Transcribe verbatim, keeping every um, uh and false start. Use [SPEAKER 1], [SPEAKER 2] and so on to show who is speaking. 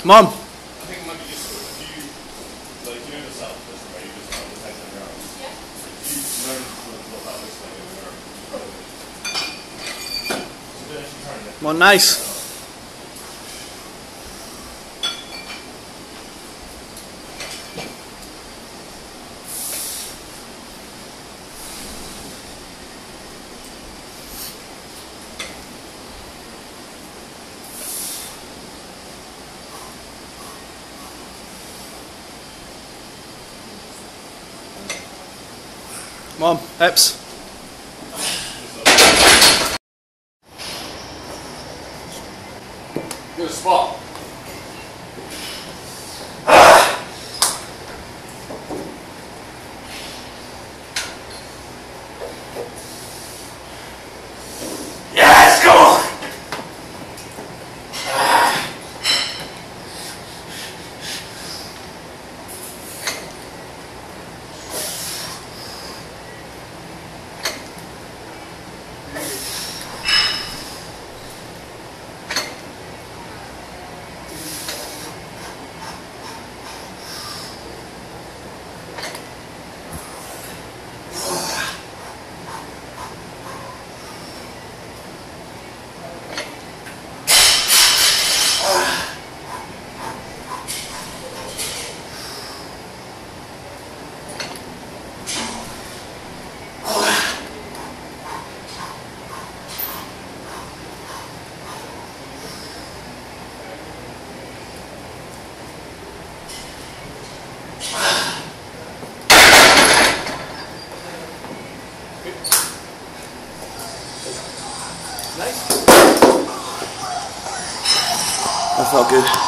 [SPEAKER 1] Mom.
[SPEAKER 2] I think it might be useful if you, like, you know yourself, this way, you just kind of take it around. Yeah. If you learn to look out this way, you'll learn. So then if you turn it.
[SPEAKER 1] Well, nice. Mom, hips.
[SPEAKER 2] Good spot.
[SPEAKER 3] Yes, go on.
[SPEAKER 1] That felt good.